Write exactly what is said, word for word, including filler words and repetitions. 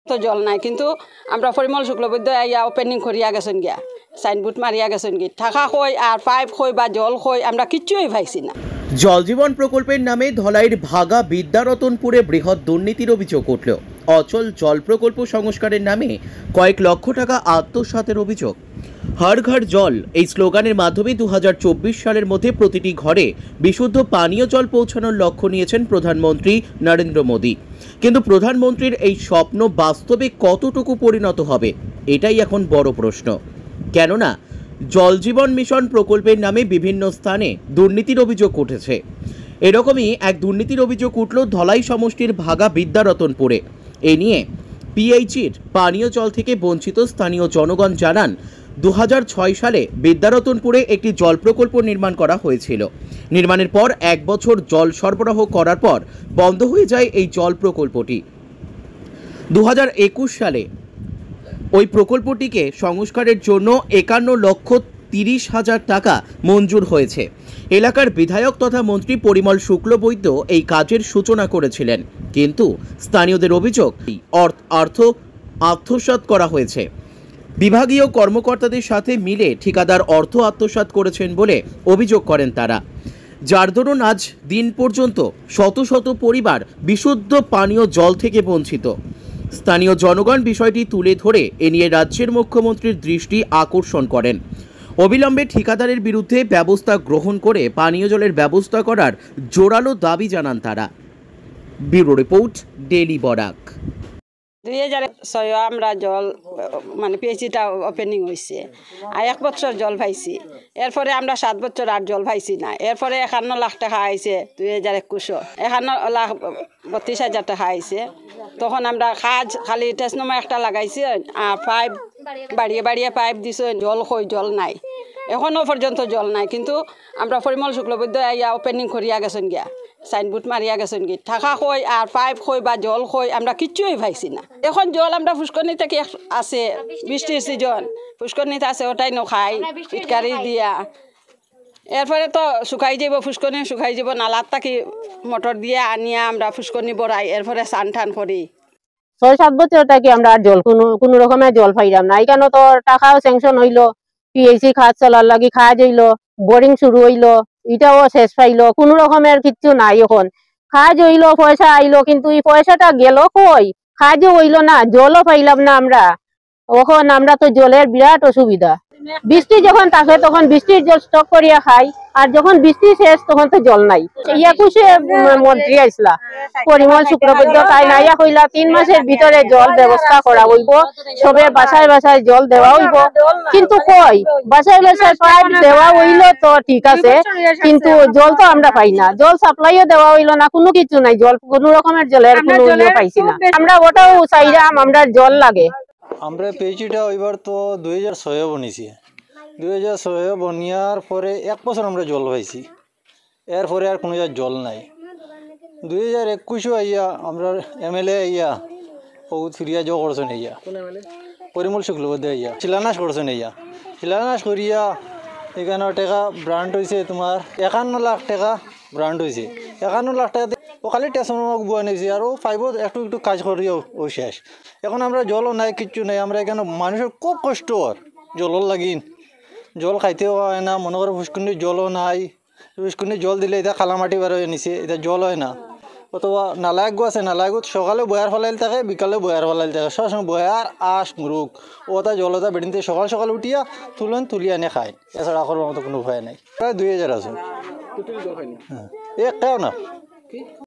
তো জল নাই, কিন্তু আমরা পরিমল শুক্লবৈদ্য আইয়া ওপেনিং করিয়া গেছেন গিয়া, সাইনবোর্ড মারিয়া গেছেন গিয়া, থাকা কই আর পাইপ কই বা জল কই আমরা কিচ্ছুই পাইছি না। জল জীবন প্রকল্পের নামে ধলাইয়ের ভাগা বিদ্যারতনপুরে বৃহৎ দুর্নীতির অভিযোগ উঠল। অচল জল প্রকল্প সংস্কারের নামে কয়েক লক্ষ টাকা আত্মসাতের অভিযোগ। হর ঘর জল এই স্লোগানের মাধ্যমে দু হাজার চব্বিশ সালের মধ্যে প্রতিটি ঘরে বিশুদ্ধ পানীয় জল পৌঁছানোর লক্ষ্য নিয়েছেন প্রধানমন্ত্রী নরেন্দ্র মোদী। কিন্তু প্রধানমন্ত্রীর এই স্বপ্ন বাস্তবে কতটুকু পরিণত হবে, এটাই এখন বড় প্রশ্ন। কেননা জল জীবন মিশন প্রকল্পের নামে বিভিন্ন স্থানে দুর্নীতির অভিযোগ উঠেছে। এরকমই এক দুর্নীতির অভিযোগ উঠল ধলাই সমষ্টির ভাগা বিদ্যারতনপুরে। এ নিয়ে এইচইর পানীয় জল থেকে বঞ্চিত স্থানীয় জনগণ জানান, দু হাজার ছয় সালে বিদ্যারতনপুরে একটি জল প্রকল্প নির্মাণ করা হয়েছিল। নির্মাণের পর এক বছর জল সরবরাহ করার পর বন্ধ হয়ে যায় এই জল প্রকল্পটি। দু হাজার একুশ সালে ওই প্রকল্পটিকে সংস্কারের জন্য একান্ন লক্ষ তিরিশ হাজার টাকা মঞ্জুর হয়েছে। এলাকার বিধায়ক তথা মন্ত্রী পরিমল শুক্লবৈদ্য এই কাজের সূচনা করেছিলেন, কিন্তু স্থানীয়দের অভিযোগ অর্থ আত্মসাৎ করা হয়েছে। বিভাগীয় কর্মকর্তাদের সাথে মিলে ঠিকাদার অর্থ আত্মসাৎ করেছেন বলে অভিযোগ করেন তারা, যার দরুন আজ দিন পর্যন্ত শত শত পরিবার বিশুদ্ধ পানীয় জল থেকে বঞ্চিত। স্থানীয় জনগণ বিষয়টি তুলে ধরে এ নিয়ে রাজ্যের মুখ্যমন্ত্রীর দৃষ্টি আকর্ষণ করেন। অবিলম্বে ঠিকাদারের বিরুদ্ধে ব্যবস্থা গ্রহণ করে পানীয় জলের ব্যবস্থা করার জোরালো দাবি জানান তারা। Bureau report, daily Barak. দুই হাজার ছয় আমরা জল মানে পিএইচইটা ওপেনিং হয়েছে, আর এক বছর জল পাইছি। এরপরে আমরা সাত বছর আর জল পাইছি না। এরপরে একান্ন লাখ টাকা আইছে দুই হাজার একুশো একান্ন লাখ বত্রিশ হাজার টাকা আইছে। তখন আমরা কাজ খালি টেসনমা একটা লাগাইছি, আর পাইপ বাড়িয়ে বাড়িয়ে পাইপ দিছে, জল কই জল নাই, এখনও পর্যন্ত জল নাই। কিন্তু আমরা পরিমল শুক্লবৈদ্য আইয়া ওপেনিং করিয়া গেছেন গিয়া, সাইনবোর্ড মারিয়া গেছেন গিয়া, থাকা কই আর পাইপ কই বা জল কই আমরা কিচ্ছুই পাইছি না। এখন জল আমরা ফুসকনি থেকে আছে, বৃষ্টির সিজন ফুসকনিতে আছে, ওটাই নখাই পিটকারি দিয়া। এরপরে তো শুকাই যাব, ফুসকনি শুকাই যাব, নালার তাকি মোটর দিয়ে আনিয়া আমরা ফুসকনি বড়াই, এরপরে চান টান করি। ছয় সাত বছর থাকি আমরা আর জল কোনো কোনো রকমের জল পাইলাম না। এখানে তো টাকাও স্যাংশন হইলো, পিএইচই খাজ চলার লাগি খাজ হইলো, বোরিং শুরু হইলো, এটাও শেষ পাইলো, কোন রকমের কিছু নাই। এখন কাজ হইলো, পয়সা আইলো, কিন্তু এই পয়সাটা গেল কই? কাজও হইলো না, জলও পাইলাম না আমরা। এখন আমরা তো জলের বিরাট অসুবিধা। বৃষ্টি যখন থাকে তখন বৃষ্টির জল স্টক করিয়া খাই, আর যখন বৃষ্টি শেষ তখন তো জল নাই। একুশে মন্ত্রী আইসলা পরিমল শুক্লবৈদ্য, তাই নাইয়া কইলা তিন মাসের ভিতরে জল ব্যবস্থা করা হইব, সবে বাসায় বাসায় জল দেওয়া হইব। কিন্তু কই বাসায় বাসায় পাইপ দেওয়া হইলো তো ঠিক আছে, কিন্তু জল তো আমরা পাই না। জল সাপ্লাইও দেওয়া হইলো না, কোনো কিছু নাই। জল কোনো রকমের জলের কোনো ইয়ে পাইছি না। আমরা ওটাও চাইলাম, আমরা জল লাগে। আমরা পিএইচইটা ওইবার তো দুই হাজার ছয়ে বনিছি। দুই হাজার ছয়ে বনিয়ার পরে এক বছর আমরা জল পাইছি, এরপরে আর কোনো জল নাই। দুই হাজার একুশও আইয়া আমরা এম এল এ আইয়া বহুত ফিরিয়া জো করছেন, আইয়া পরিমল শুক্লবৈদ্য আইয়া শিলান্যাস করছেন। আইয়া শিলান্যাস করিয়া এখানে টাকা ব্রান্ড হয়েছে তোমার একান্ন লাখ টাকা ব্রান্ড হয়েছে। একান্ন লাখ টাকা ও খালি টেসনমাক বুয়া নিয়েছি, আর ও ফাইভও একটু একটু কাজ করিও ও শেষ। এখন আমরা জলও নাই, কিচ্ছু নাই। আমরা এখানে মানুষের খুব কষ্ট আর জলর লাগিন, জল খাইতেও হয় না। মনে করো ফুসকুনির জলও নাই, ফুসকুনির জল দিলে এটা খালামাটি বার হয়ে নিছে, এটা জল হয় না। অথবা নালায়ক আছে, নালায়কত সকালে বয়ার ফলাইল থাকে, বিকালে বয়ার ফলাইল থাকে, সবসময় বয়ার আশ মুরুখ ওটা জলতা বেড়িতে সকাল সকাল উঠিয়া তুলেন তুলি আনে খায়। এছাড়া করবার মতো কোনো উপায় নাই। প্রায় দুই হাজার আছে, হ্যাঁ, এ কেউ না।